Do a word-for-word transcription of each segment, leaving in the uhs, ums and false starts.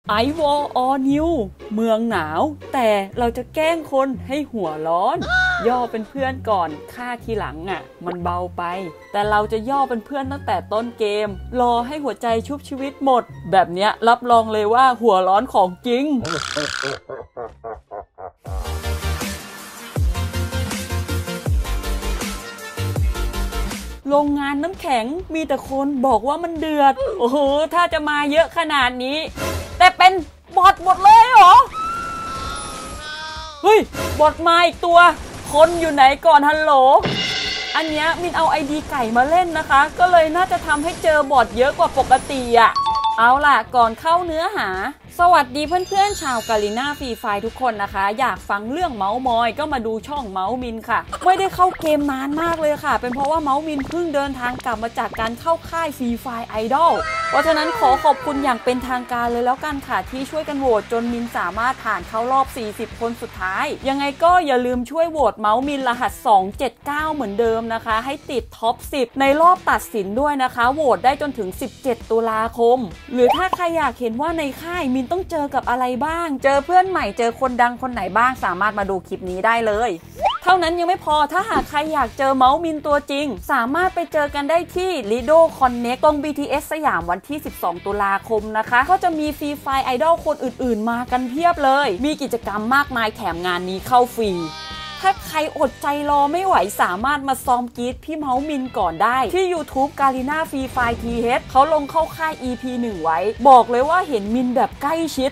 ไอวอลออนิวเมืองหนาวแต่เราจะแกล้งคนให้หัวร้อนย่อเป็นเพื่อนก่อนฆ่าทีหลังอ่ะมันเบาไปแต่เราจะย่อเป็นเพื่อนตั้งแต่ต้นเกมรอให้หัวใจชุบชีวิตหมดแบบเนี้ยรับรองเลยว่าหัวร้อนของจริง โรงงานน้ำแข็งมีแต่คนบอกว่ามันเดือดโอ้โหถ้าจะมาเยอะขนาดนี้แต่เป็นบอทหมดเลยเหรอเฮ้ยบอทมาอีกตัวคนอยู่ไหนก่อนฮัลโหลอันเนี้ยมินเอาไอดีไก่มาเล่นนะคะก็เลยน่าจะทำให้เจอบอทเยอะกว่าปกติอ่ะเอาล่ะก่อนเข้าเนื้อหาสวัสดีเพื่อนๆชาวกาลิน่าฟรีไฟทุกคนนะคะอยากฟังเรื่องเมาส์มอยก็มาดูช่องเมาส์มินค่ะไม่ได้เข้าเกมนานมากเลยค่ะเป็นเพราะว่าเมาส์มินเพิ่งเดินทางกลับมาจากการเข้าค่ายฟรีไฟไอดอลเพราะฉะนั้นขอขอบคุณอย่างเป็นทางการเลยแล้วกันค่ะที่ช่วยกันโหวตจนมินสามารถผ่านเข้ารอบสี่สิบคนสุดท้ายยังไงก็อย่าลืมช่วยโหวตเมาส์มินรหัสสองเจ็ดเก้าเหมือนเดิมนะคะให้ติดท็อปสิบในรอบตัดสินด้วยนะคะโหวตได้จนถึงสิบเจ็ดตุลาคมหรือถ้าใครอยากเห็นว่าในค่ายมินต้องเจอกับอะไรบ้างเจอเพื่อนใหม่เจอคนดังคนไหนบ้างสามารถมาดูคลิปนี้ได้เลยเท่านั้นยังไม่พอถ้าหากใครอยากเจอเมาส์มินตัวจริงสามารถไปเจอกันได้ที่ Lido Connect ตรง บี ที เอส สยามวันที่สิบสองตุลาคมนะคะก็จะมีฟรีไฟไอดอลคนอื่นๆมากันเพียบเลยมีกิจกรรมมากมายแถมงานนี้เข้าฟรีถ้าใครอดใจรอไม่ไหวสามารถมาซ้อมกรีดพี่เมาส์มินก่อนได้ที่ YouTube กาลิน่าฟรีไฟ ที เอช เขาลงเข้าค่าย อี พี หนึ่ง ไว้บอกเลยว่าเห็นมินแบบใกล้ชิด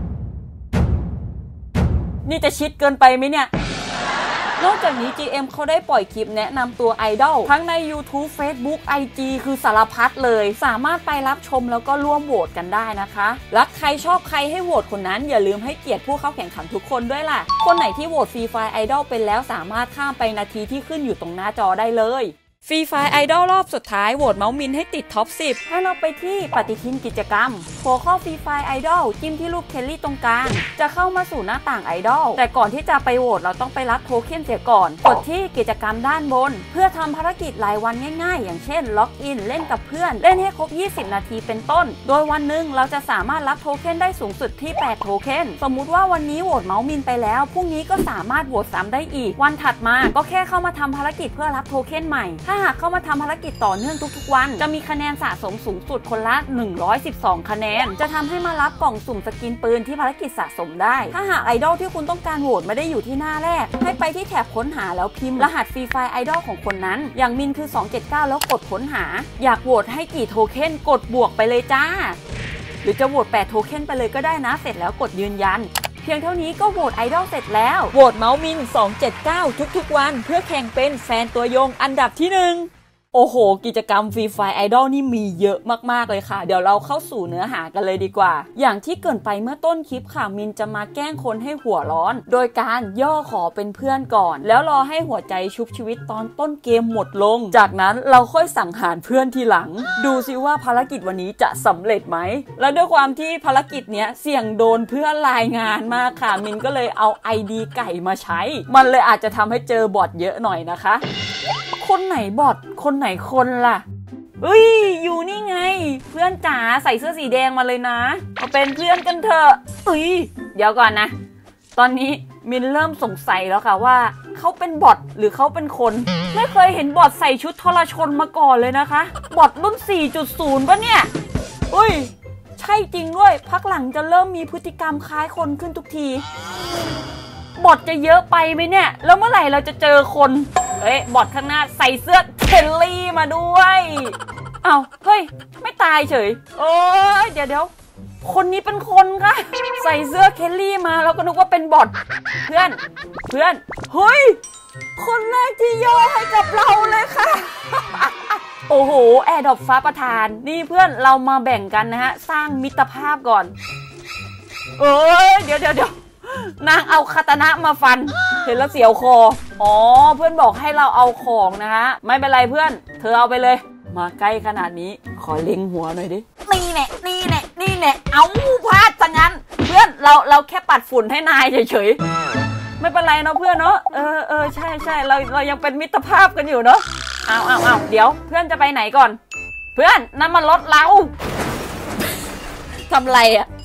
นี่จะชิดเกินไปไหมเนี่ยนอกจากนี้ จี เอ็ม เขาได้ปล่อยคลิปแนะนำตัวไอดอลทั้งใน YouTube Facebook ไอ จี คือสารพัดเลยสามารถไปรับชมแล้วก็ร่วมโหวตกันได้นะคะรักใครชอบใครให้โหวตคนนั้นอย่าลืมให้เกียรติผู้เข้าแข่งขันทุกคนด้วยล่ะคนไหนที่โหวตฟรีไฟไอดอลเป็นแล้วสามารถข้ามไปนาทีที่ขึ้นอยู่ตรงหน้าจอได้เลยฟรีไฟไอดอลรอบสุดท้ายโหวตเมาส์มินให้ติดท็อปสิบให้เราไปที่ปฏิทินกิจกรรมหัวข้อฟรีไฟไอดอลจิ้มที่รูปเคลลี่ตรงกลางจะเข้ามาสู่หน้าต่างไอดอลแต่ก่อนที่จะไปโหวตเราต้องไปรับโทเค็นเสียก่อนกดที่กิจกรรมด้านบนเพื่อทำภารกิจรายวันง่ายๆอย่างเช่นล็อกอินเล่นกับเพื่อนเล่นให้ครบยี่สิบนาทีเป็นต้นโดยวันหนึ่งเราจะสามารถรับโทเค็นได้สูงสุดที่แปดโทเค็นสมมุติว่าวันนี้โหวตเมาส์มินไปแล้วพรุ่งนี้ก็สามารถโหวตซ้ำได้อีกวันถัดมาก็แค่เข้ามาทำภารกิจเพื่อรับโทเค็นใหม่ถ้าหากเข้ามาทำภารกิจต่อเนื่องทุกๆวันจะมีคะแนนสะสมสูงสุดคนละหนึ่งร้อยสิบสองคะแนนจะทำให้มารับกล่องสุ่มสกินปืนที่ภารกิจสะสมได้ถ้าหากไอดอลที่คุณต้องการโหวตไม่ได้อยู่ที่หน้าแรกให้ไปที่แถบค้นหาแล้วพิมพ์รหัสฟรีไฟไอดอลของคนนั้นอย่างมินคือสองเจ็ดเก้าแล้วกดค้นหาอยากโหวตให้กี่โทเค็นกดบวกไปเลยจ้าหรือจะโหวตแปดโทเค็นไปเลยก็ได้นะเสร็จแล้วกดยืนยันเพียงเท่านี้ก็โหวตไอดอลเสร็จแล้วโหวตเมาส์มินสองเจ็ดเก้าทุกๆวันเพื่อแข่งเป็นแฟนตัวยงอันดับที่หนึ่งโอ้โหกิจกรรมฟรีไฟไอดอลนี่มีเยอะมากๆเลยค่ะเดี๋ยวเราเข้าสู่เนื้อหากันเลยดีกว่าอย่างที่เกริ่นไปเมื่อต้นคลิปค่ะมินจะมาแกล้งคนให้หัวร้อนโดยการย่อขอเป็นเพื่อนก่อนแล้วรอให้หัวใจชุบชีวิตตอนต้นเกมหมดลงจากนั้นเราค่อยสังหารเพื่อนทีหลังดูซิว่าภารกิจวันนี้จะสำเร็จไหมและด้วยความที่ภารกิจเนี้ยเสี่ยงโดนเพื่อนรายงานมากค่ะมินก็เลยเอา ไอ ดี ไก่มาใช้มันเลยอาจจะทำให้เจอบอทเยอะหน่อยนะคะคนไหนบอทคนไหนคนล่ะเอ้ยอยู่นี่ไงเพื่อนจ๋าใส่เสื้อสีแดงมาเลยนะมาเป็นเพื่อนกันเถอะเอ้ยเดี๋ยวก่อนนะตอนนี้มินเริ่มสงสัยแล้วค่ะว่าเขาเป็นบอทหรือเขาเป็นคนไม่เคยเห็นบอทใส่ชุดทรชนมาก่อนเลยนะคะบอทรุ่น สี่จุดศูนย์ ป่ะเนี่ยเอ้ยใช่จริงด้วยพักหลังจะเริ่มมีพฤติกรรมคล้ายคนขึ้นทุกทีบอทจะเยอะไปไหมเนี่ยแล้วเมื่อไหร่เราจะเจอคนเอ้ยบอทข้างหน้าใส่เสื้อเคลลี่มาด้วยเอ้าเฮ้ยไม่ตายเฉยโอ้ยเดี๋ยวเดี๋ยวคนนี้เป็นคนค่ะใส่เสื้อเคลลี่มาแล้วก็นึกว่าเป็นบอทเพื่อนเพื่อนเฮ้ยคนแรกที่ย่อให้กับเราเลยค่ะโอ้โหแอร์ดรอปฟ้าประทานนี่เพื่อนเรามาแบ่งกันนะฮะสร้างมิตรภาพก่อนเอ้ยเดี๋ยวเดี๋ยวเดี๋ยวนางเอาคาตานะมาฟันเห็นแล้วเสียวคออ๋อเพื่อนบอกให้เราเอาของนะฮะไม่เป็นไรเพื่อนเธอเอาไปเลยมาใกล้ขนาดนี้ขอเล็งหัวหน่อยดินี่แน่นี่แน่นี่แน่เอาพลาดซะงั้นเพื่อนเราเราแค่ปัดฝุ่นให้นายเฉยๆไม่เป็นไรเนาะเพื่อนเนาะเออเออใช่ใช่เราเรายังเป็นมิตรภาพกันอยู่เนาะเอาเอาเอาเดี๋ยวเพื่อนจะไปไหนก่อนเพื่อนนั่นมันรถเราทำไรอะ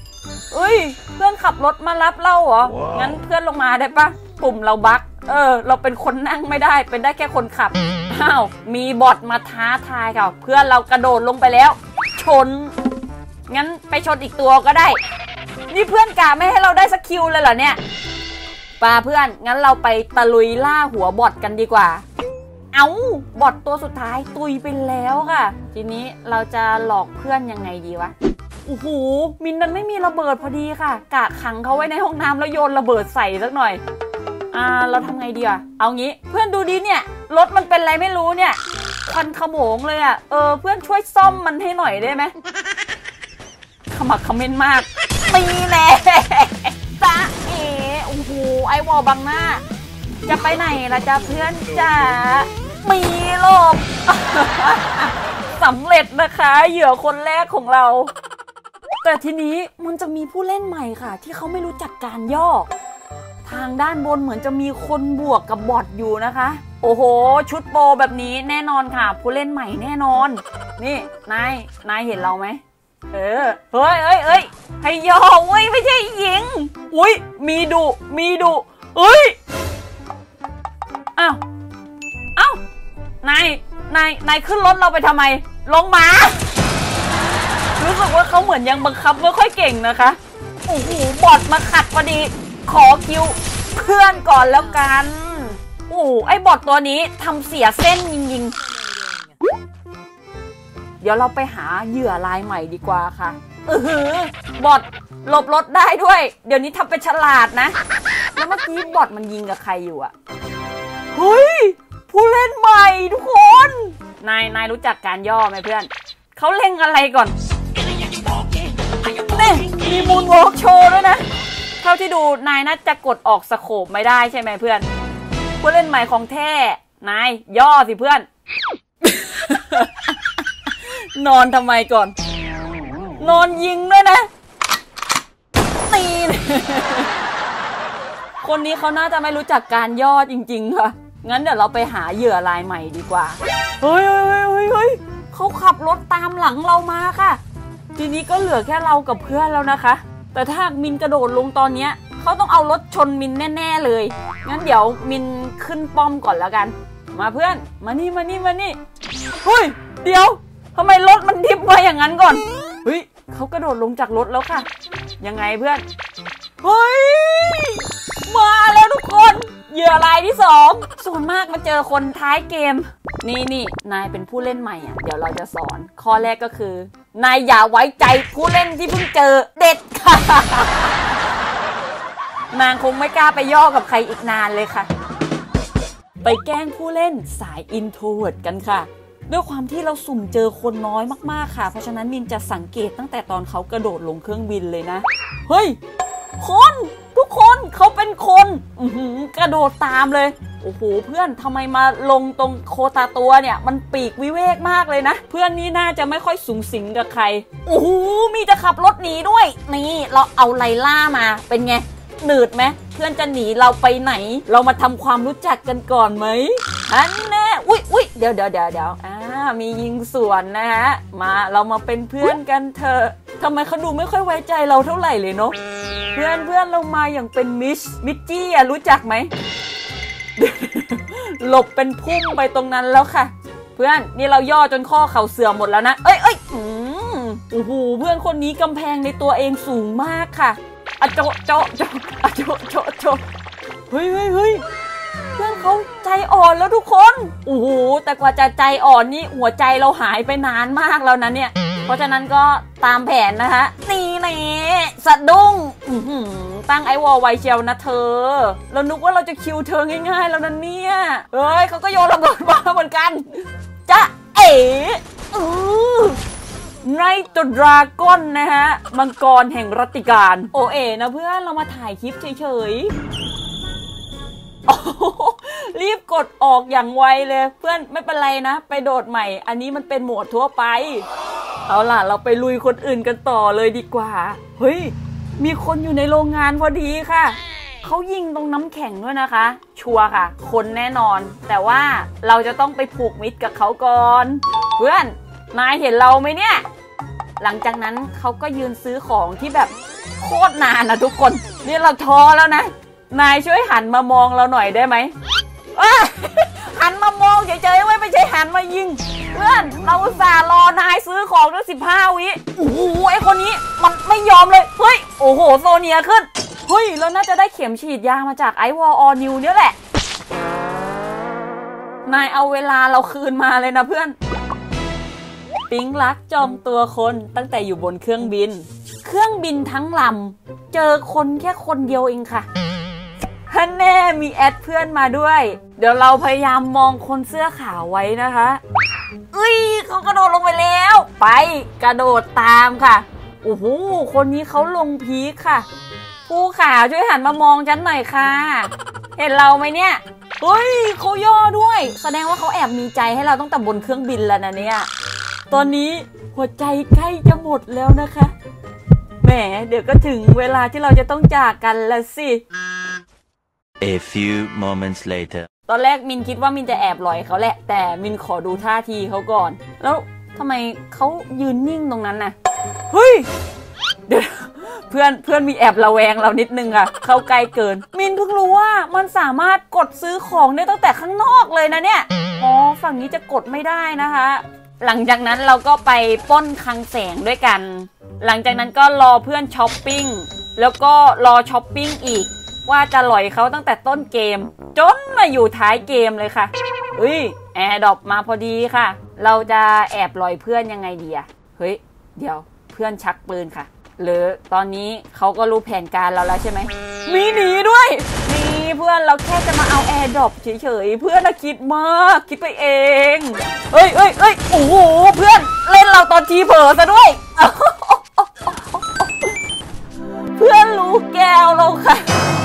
เอ้ยเพื่อนขับรถมารับเราเหรอ wow. งั้นเพื่อนลงมาได้ปะปุ่มเราบั๊กเออเราเป็นคนนั่งไม่ได้เป็นได้แค่คนขับอ้าวมีบอทมาท้าทายค่ะเพื่อนเรากระโดดลงไปแล้วชนงั้นไปชนอีกตัวก็ได้นี่เพื่อนกะไม่ให้เราได้สกิลเลยเหรอเนี่ยป่าเพื่อนงั้นเราไปตะลุยล่าหัวบอทกันดีกว่าเอาบอทตัวสุดท้ายตุยไปแล้วค่ะทีนี้เราจะหลอกเพื่อนยังไงดีวะโอ้โหมินนั้นไม่มีระเบิดพอดีค่ะกะขังเขาไว้ในห้องน้ำแล้วโยนระเบิดใส่สักหน่อยอ่าเราทำไงดีอะเอางี้เพื่อนดูดิเนี่ยรถมันเป็นอะไรไม่รู้เนี่ยควันขโมงเลยอะเออเพื่อนช่วยซ่อมมันให้หน่อยได้ไหมขมักขม้นมากตีแน่จ้าเอ๋โอ้โหไอวอลบังหน้าจะไปไหนล่ะจ้าเพื่อนจ๋ามีหลบสำเร็จนะคะเหยื่อคนแรกของเราแต่ทีนี้มันจะมีผู้เล่นใหม่ค่ะที่เขาไม่รู้จักการย่อทางด้านบนเหมือนจะมีคนบวกกับบอทอยู่นะคะโอ้โหชุดโปแบบนี้แน่นอนค่ะผู้เล่นใหม่แน่นอนนี่นายนายเห็นเราไหมเออเฮ้ยเอ้ยเอ้ยให้ย่อเว้ยไม่ใช่หญิงอุ้ยมีดุมีดุเอ้ยอ้าวอ้าวนายนายนายขึ้นรถเราไปทำไมลงมารู้สึกว่าเขาเหมือนยังบังคับไม่ค่อยเก่งนะคะโอ้โหบอทมาขัดพอดีขอคิวเพื่อนก่อนแล้วกันโอ้ไอ้บอทตัวนี้ทำเสียเส้นจริงๆเดี๋ยวเราไปหาเหยื่อรายใหม่ดีกว่าค่ะเออบอทหลบรถได้ด้วยเดี๋ยวนี้ทำเป็นฉลาดนะแล้วเมื่อกี้บอทมันยิงกับใครอยู่อะเฮ้ยผู้เล่นใหม่ทุกคนนายนายรู้จักการย่อไหมเพื่อนเขาเล่งอะไรก่อนนี่มีมูนวอล์กโชว์ด้วยนะเท่าที่ดูนายน่าจะกดออกสโคปไม่ได้ใช่ไหมเพื่อนผู้เล่นใหม่ของแท้นายย่อสิเพื่อน นอนทำไมก่อนนอนยิงด้วยนะตีน คนนี้เขาน่าจะไม่รู้จักการย่อจริงๆค่ะงั้นเดี๋ยวเราไปหาเหยื่อรายใหม่ดีกว่าเฮ้ยเฮ้ยเฮ้ยเฮ้ยเขาขับรถตามหลังเรามาค่ะทีนี้ก็เหลือแค่เรากับเพื่อนแล้วนะคะแต่ถ้ามินกระโดดลงตอนนี้เขาต้องเอารถชนมินแน่ๆเลยงั้นเดี๋ยวมินขึ้นป้อมก่อนแล้วกันมาเพื่อนมานี่มานี่มานี่เฮ้ยเดี๋ยวทำไมรถมันทิ่มมาอย่างนั้นก่อนเฮ้ยเขากระโดดลงจากรถแล้วค่ะยังไงเพื่อนเฮ้ยมาแล้วทุกคนเหยื่อรายที่สองส่วนมากมาเจอคนท้ายเกมนี่นี่นายเป็นผู้เล่นใหม่อ่ะเดี๋ยวเราจะสอนข้อแรกก็คือนายอย่าไว้ใจผู้เล่นที่เพิ่งเจอเด็ดค่ะนางคงไม่กล้าไปย่อกับใครอีกนานเลยค่ะไปแกล้งผู้เล่นสายอินโทรเวิร์ตกันค่ะด้วยความที่เราสุ่มเจอคนน้อยมากๆค่ะเพราะฉะนั้นมินจะสังเกตตั้งแต่ตอนเขากระโดดลงเครื่องบินเลยนะเฮ้ยคนทุกคนเขาเป็นคนอื้อหือกระโดดตามเลยโอ้โหเพื่อนทำไมมาลงตรงโคตาตัวเนี่ยมันปีกวิเวกมากเลยนะเพื่อนนี่น่าจะไม่ค่อยสูงสิงกับใครโอ้โหมีจะขับรถหนีด้วยนี่เราเอาไลล่ามาเป็นไงหนืดไหมเพื่อนจะหนีเราไปไหนเรามาทำความรู้จักกันก่อนไหมอันแน่อุ๊ยอุ๊ยเดี๋ยวเดี๋ยวเดี๋ยวเดี๋ยวอ่ามียิงสวนนะฮะมาเรามาเป็นเพื่อนกันเถอะทำไมเขาดูไม่ค่อยไว้ใจเราเท่าไหร่เลยเนาะเพื่อนเพื่อนเรามาอย่างเป็นมิชมิชจี้อะรู้จักไหม หลบเป็นพุ่มไปตรงนั้นแล้วค่ะเพื่อนนี่เราย่อจนข้อเข่าเสื่อมหมดแล้วนะเอ้ยเอ้ยอืมโอ้โหเพื่อนคนนี้กำแพงในตัวเองสูงมากค่ะอะโจโจโจอะโจโจโจเฮ้ยเฮ้ยเฮ้ยเพื่อนเขาใจอ่อนแล้วทุกคนโอ้โหแต่กว่าจะใจอ่อนนี่หัวใจเราหายไปนานมากแล้วนะเนี่ยเพราะฉะนั้นก็ตามแผนนะคะนี่แน่สะดุ้งตั้งไอวอลไวเชียวนะเธอเรานึกว่าเราจะคิวเธอง่ายๆแล้วนะเนี่ยเฮ้ยเขาก็โยนระเบิดมาเหมือนกันจ๊ะเอ๋อือไนโตรดราก้อนนะฮะมังกรแห่งรัตติการโอเอ๋นะเพื่อนเรามาถ่ายคลิปเฉยๆรีบกดออกอย่างไวเลยเพื่อนไม่เป็นไรนะไปโดดใหม่อันนี้มันเป็นโหมดทั่วไปเอาล่ะเราไปลุยคนอื่นกันต่อเลยดีกว่าเฮ้ยมีคนอยู่ในโรงงานพอดีค่ะเขายิงตรงน้ำแข็งด้วยนะคะชัวร์ค่ะคนแน่นอนแต่ว่าเราจะต้องไปผูกมิตรกับเขาก่อนเพื่อนนายเห็นเราไหมเนี่ยหลังจากนั้นเขาก็ยืนซื้อของที่แบบโคตรนานนะทุกคนนี่เราท้อแล้วนะนายช่วยหันมามองเราหน่อยได้ไหมหันมามองเฉยๆไม่ใช่หันมายิงเพื่อนเราอุตส่าห์รอนายซื้อของตั้งสิบห้าวิโอ้โหไอคนนี้มันไม่ยอมเลยเฮ้ยโอ้โหโซเนียขึ้นเฮ้ยเราน่าจะได้เข็มฉีดยามาจากไอวอลออนิวเนี่ยแหละนายเอาเวลาเราคืนมาเลยนะเพื่อนปิ๊งรักจองตัวคนตั้งแต่อยู่บนเครื่องบินเครื่องบินทั้งลำเจอคนแค่คนเดียวเองค่ะท่านแน่มีแอดเพื่อนมาด้วยเดี๋ยวเราพยายามมองคนเสื้อขาวไว้นะคะเอ้ยเขากระโดดลงไปแล้วไปกระโดดตามค่ะโอ้โหคนนี้เขาลงพีคค่ะผู้ขาช่วยหันมามองฉันหน่อยค่ะเห็นเราไหมเนี่ยเฮ้ยเขาย่อด้วยแสดงว่าเขาแอบมีใจให้เราตั้งแต่บนเครื่องบินแล้วนะเนี่ยตอนนี้หัวใจใกล้จะหมดแล้วนะคะแหมเดี๋ยวก็ถึงเวลาที่เราจะต้องจากกันแล้วสิ A few moments later ตอนแรกมินคิดว่ามินจะแอบหลอยเขาแหละแต่มินขอดูท่าทีเขาก่อนแล้วทำไมเขายืนนิ่งตรงนั้นน่ะเฮ้ยเดี๋ยวเพื่อนเพื่อนมีแอบระแวงเรานิดนึงอะเข้าใกล้เกินมินเพิ่งรู้ว่ามันสามารถกดซื้อของได้ตั้งแต่ข้างนอกเลยนะเนี่ยอ๋อฝั่งนี้จะกดไม่ได้นะคะหลังจากนั้นเราก็ไปปล้นคลังแสงด้วยกันหลังจากนั้นก็รอเพื่อนช้อปปิ้งแล้วก็รอช้อปปิ้งอีกว่าจะหลอยเขาตั้งแต่ต้นเกมจนมาอยู่ท้ายเกมเลยค่ะเฮ้ยแอร์ดรอปมาพอดีค่ะเราจะแอบหลอยเพื่อนยังไงดีอะเฮ้ยเดี๋ยวเพื่อนชักปืนค่ะหรือตอนนี้เขาก็รู้แผนการเราแล้วใช่ไหมมีหนีด้วยนี่เพื่อนเราแค่จะมาเอาแอร์ดรอปเฉยๆเพื่อนน่ะคิดมากคิดไปเองเอ้ยเอ้ยเอ้ยโอ้โหเพื่อนเล่นเราตอนทีเผลอซะด้วยเพื่อนรู้แก้วเราค่ะ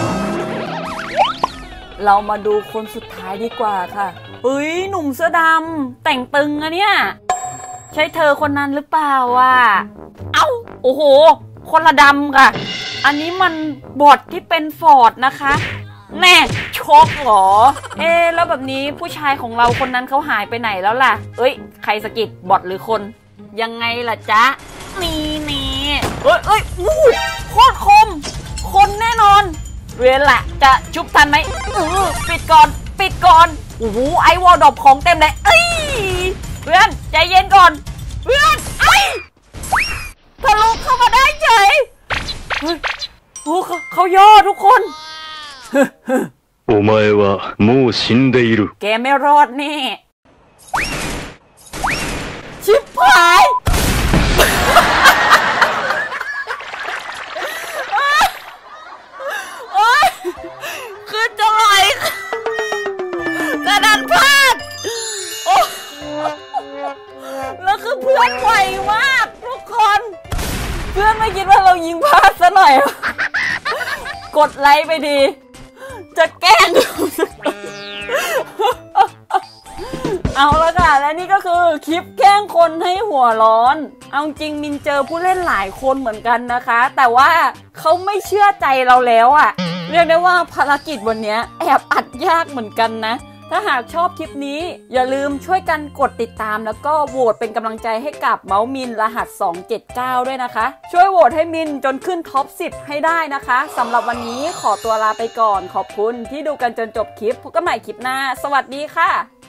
เรามาดูคนสุดท้ายดีกว่าค่ะเฮ้ยหนุ่มเสื้อดำแต่งตึงอะเนี่ยใช่เธอคนนั้นหรือเปล่าวะเอ้าโอ้โหคนละดำค่ะอันนี้มันบอทที่เป็นฟอร์ดนะคะแน่โชคหรอเอ๊แล้วแบบนี้ผู้ชายของเราคนนั้นเขาหายไปไหนแล้วล่ะเอ้ยใครสะกิดบอทหรือคนยังไงล่ะจ๊ะนี่นี่เอ้ยเอ้ยอู้โคตรคมคนแน่นอนเวลาจะชุบทันไหมเออปิดก่อนปิดก่อนโอ้โหไอวอลดอบของเต็มเลยเอ้ยเพื่อนใจเย็นก่อนเพื่อนไอ้ทะลุเข้ามาได้เฉยเฮ้ยโอ้เขาย่อทุกคนお前はもう死んでいるแกไม่รอดแน่ชิบหายคือจะลอยกระดานพลาดโอ้แล้วคือเพื่อนไวมากทุกคนเพื่อนไม่คิดว่าเรายิงพลาดซะหน่อยกดไลค์ไปดีจะแกล้งเอาละค่ะและนี่ก็คือคลิปแกล้งคนให้หัวร้อนเอาจริงมินเจอผู้เล่นหลายคนเหมือนกันนะคะแต่ว่าเขาไม่เชื่อใจเราแล้วอะเรียกได้ว่าภารกิจวันนี้แอบอัดยากเหมือนกันนะถ้าหากชอบคลิปนี้อย่าลืมช่วยกันกดติดตามแล้วก็โหวตเป็นกำลังใจให้กับเมาส์มินรหัสสองเจ็ดเก้าด้วยนะคะช่วยโหวตให้มินจนขึ้นท็อปสิบให้ได้นะคะสำหรับวันนี้ขอตัวลาไปก่อนขอบคุณที่ดูกันจนจบคลิปพบกันใหม่คลิปหน้าสวัสดีค่ะ